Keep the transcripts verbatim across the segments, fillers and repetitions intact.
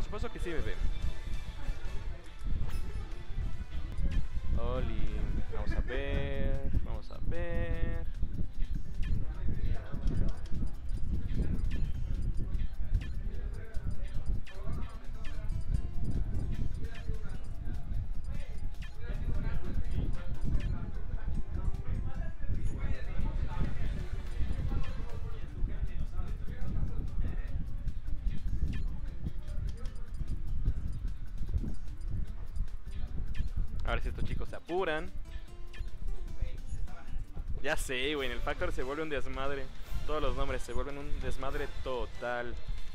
Por supuesto que sí, bebé. Oli, vamos a ver, vamos a ver. A ver si estos chicos se apuran. Ya sé, güey, en el Factor se vuelve un desmadre. Todos los nombres se vuelven un desmadre total.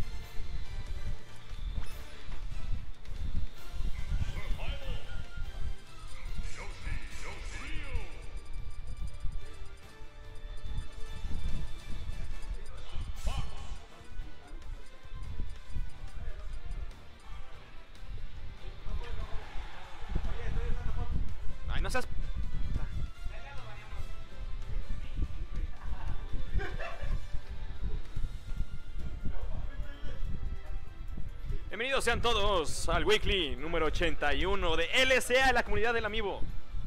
Ay, no seas... Bienvenidos sean todos al Weekly número ochenta y uno de L C A, la comunidad del amiibo.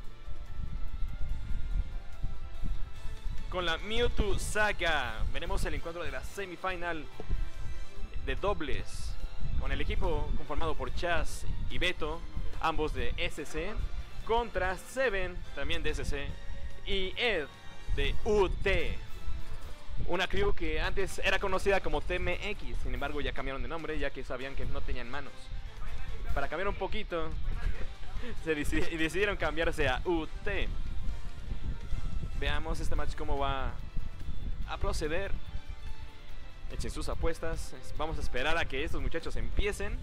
Con la Mewtwo Saga veremos el encuentro de la semifinal de dobles, con el equipo conformado por Chaz y Beto, ambos de S C, contra Seven, también de S C, y Ed de U T. Una crew que antes era conocida como T M X, sin embargo ya cambiaron de nombre ya que sabían que no tenían manos. Para cambiar un poquito, se decid decidieron cambiarse a U T. Veamos este match cómo va a proceder. Echen sus apuestas. Vamos a esperar a que estos muchachos empiecen.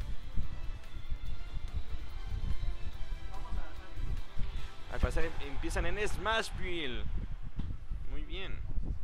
Al parecer empiezan en Smashville. Muy bien.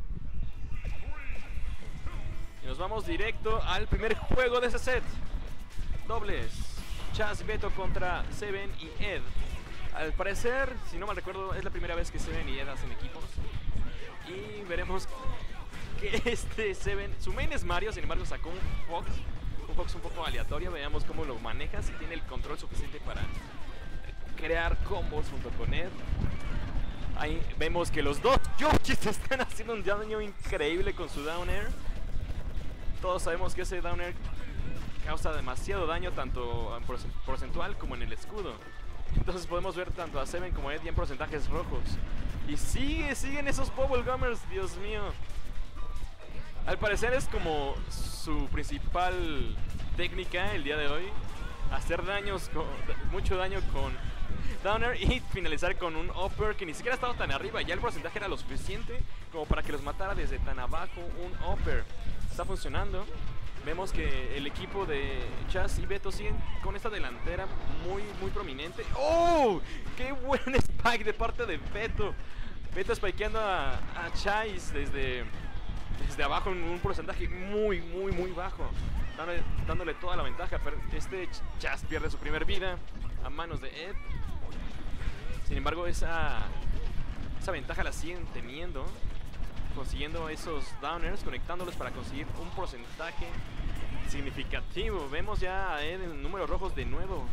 Y nos vamos directo al primer juego de ese set. Dobles. Chaz y Beto contra Seven y Ed. Al parecer, si no mal recuerdo, es la primera vez que Seven y Ed hacen equipos. Y veremos que este Seven, su main es Mario, sin embargo sacó un Fox. Un Fox un poco aleatorio. Veamos cómo lo maneja, si tiene el control suficiente para crear combos junto con Ed. Ahí vemos que los dos Yoshis están haciendo un daño increíble con su Down Air. Todos sabemos que ese Down Air causa demasiado daño, tanto en porcentual como en el escudo. Entonces podemos ver tanto a Seven como a Ed ya en porcentajes rojos. Y sigue, siguen esos Bubblegummers, Dios mío. Al parecer es como su principal técnica el día de hoy: hacer daños con, mucho daño con Downer y finalizar con un upper que ni siquiera ha estado tan arriba. Ya el porcentaje era lo suficiente como para que los matara desde tan abajo. Un upper está funcionando. Vemos que el equipo de Chaz y Beto siguen con esta delantera muy, muy prominente. ¡Oh! ¡Qué buen spike de parte de Beto! Beto spikeando a, a Chaz desde, desde abajo en un porcentaje muy, muy, muy bajo, dándole, dándole toda la ventaja. Pero este Chaz pierde su primer vida a manos de Ed. Sin embargo, esa, esa ventaja la siguen teniendo, consiguiendo esos downers, conectándolos para conseguir un porcentaje significativo. Vemos ya a Ed en números rojos de nuevo.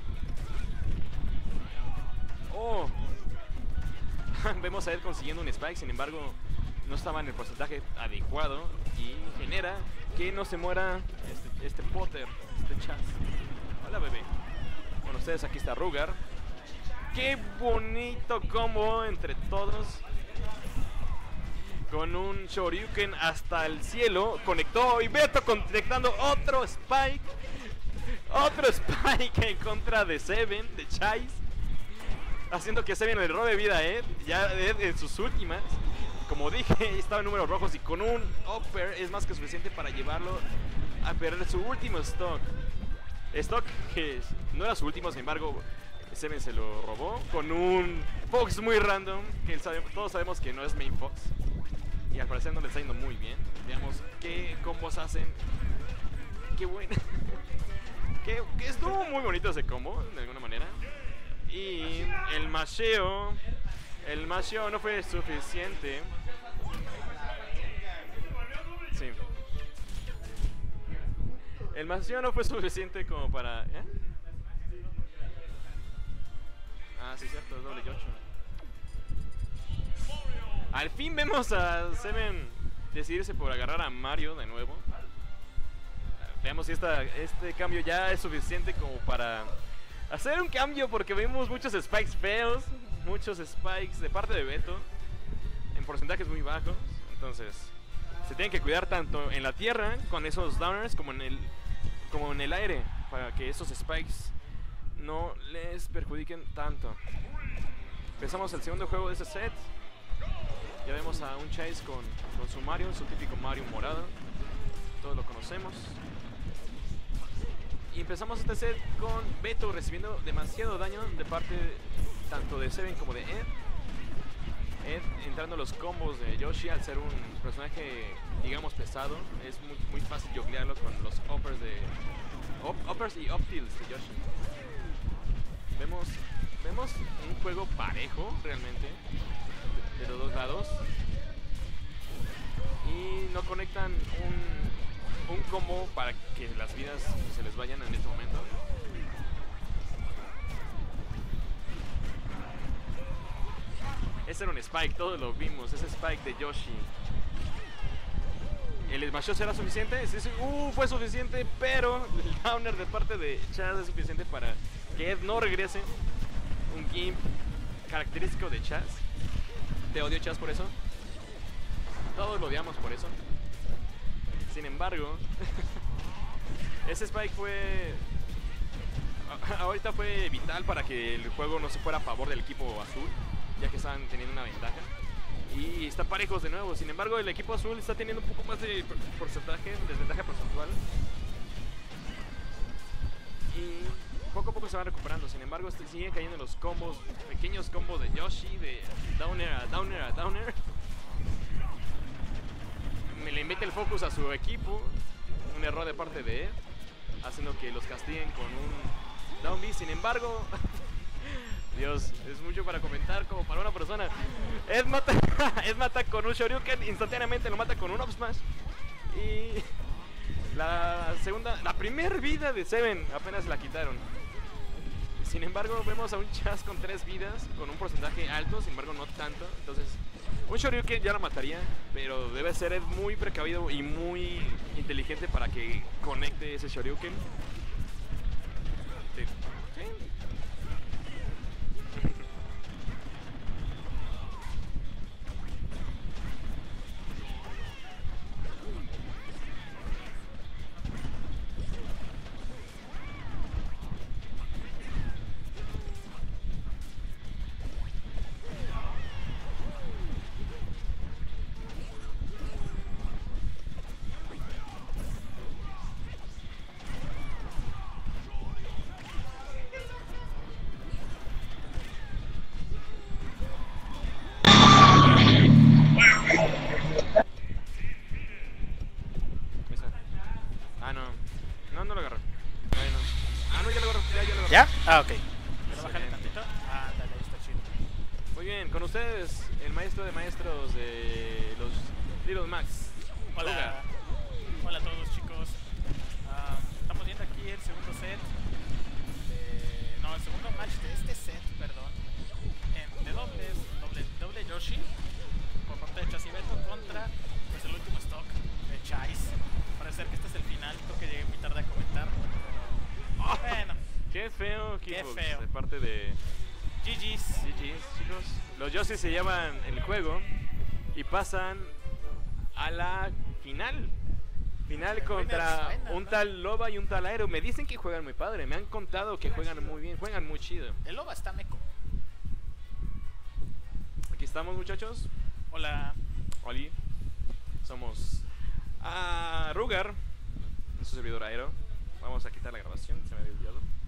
Oh. Vemos a Ed consiguiendo un spike, sin embargo no estaba en el porcentaje adecuado y genera que no se muera este, este Potter, este Chaz. Hola, bebé. Con ustedes aquí está Rugar. Qué bonito combo entre todos. Con un Shoryuken hasta el cielo. Conectó y Beto conectando otro Spike. Otro Spike en contra de Seven, de Chaz. Haciendo que Seven le robe vida a Ed. Ya Ed en sus últimas. Como dije, estaba en números rojos y con un upper es más que suficiente para llevarlo a perder su último stock. Stock que no era su último, sin embargo Seven se lo robó con un Fox muy random, que sabe, todos sabemos que no es main Fox. Y al parecer no le está yendo muy bien. Veamos qué combos hacen. Qué bueno. que, que estuvo muy bonito ese combo, de alguna manera. Y el masheo El masheo no fue suficiente. Sí. El macio no fue suficiente como para... ¿eh? Ah, sí, cierto, es doble ocho. Al fin vemos a Seven decidirse por agarrar a Mario de nuevo. Veamos si esta, este cambio ya es suficiente como para hacer un cambio, porque vemos muchos spikes feos, muchos spikes de parte de Beto en porcentajes muy bajos. Entonces se tienen que cuidar tanto en la tierra con esos downers como en el, como en el aire, para que esos spikes no les perjudiquen tanto. Empezamos el segundo juego de ese set. Ya vemos a un Chase con, con su Mario, su típico Mario morado. Todos lo conocemos. Y empezamos este set con Beto recibiendo demasiado daño de parte tanto de Seven como de Ed. Ed entrando los combos de Yoshi al ser un personaje, digamos, pesado. Es muy, muy fácil juglearlo con los uppers de up, uppers y up tilts de Yoshi. Vemos, vemos un juego parejo realmente de, de los dos lados. Y no conectan un, un combo para que las vidas se les vayan en este momento. Ese era un Spike, todos lo vimos, ese Spike de Yoshi. ¿El Smash será suficiente? Sí, sí, uh, fue suficiente, pero el downer de parte de Chaz es suficiente para que Ed no regrese. Un gimp característico de Chaz. Te odio, Chaz, por eso. Todos lo odiamos por eso. Sin embargo, ese Spike fue... ahorita fue vital para que el juego no se fuera a favor del equipo azul, ya que estaban teniendo una ventaja. Y está parejos de nuevo. Sin embargo, el equipo azul está teniendo un poco más de porcentaje, desventaja porcentual. Y poco a poco se van recuperando. Sin embargo, siguen cayendo los combos, pequeños combos de Yoshi, de downer a downer a downer. Me le mete el focus a su equipo. Un error de parte de él, haciendo que los castiguen con un down B. Sin embargo... Dios, es mucho para comentar como para una persona. Ed mata, Ed mata con un Shoryuken, instantáneamente lo mata con un up smash. Y la segunda, la primera vida de Seven apenas la quitaron. Sin embargo, vemos a un Chaz con tres vidas, con un porcentaje alto, sin embargo no tanto. Entonces, un Shoryuken ya lo mataría, pero debe ser Ed muy precavido y muy inteligente para que conecte ese Shoryuken. Sí. ¿Sí? ¿Ya? Ah, ok. Pero bájale tantito. Ah, dale, ahí está chido. Muy bien, con ustedes, el maestro de maestros de los Little Max. Hola. Rugar. Hola a todos, chicos. Uh, estamos viendo aquí el segundo set. De, no, el segundo match de este set, perdón. En, de dobles, doble, doble Yoshi. Por parte de Chaz y Beto contra pues, el último stock de Chase. Parece ser que este es el final. Creo que llegué muy tarde a comentar. Pero, bueno. Qué feo, Qué Kickbox, feo. de parte de G G's. G G's, chicos. Los Yoshi se llevan el juego y pasan a la final. Final El contra winner's final, un ¿no? tal Loba y un tal Aero. Me dicen que juegan muy padre, me han contado que juegan muy bien, juegan muy chido. El Loba está meco. Aquí estamos, muchachos. Hola. Oli. Somos a Rugar, su servidor Aero. Vamos a quitar la grabación, se me había olvidado.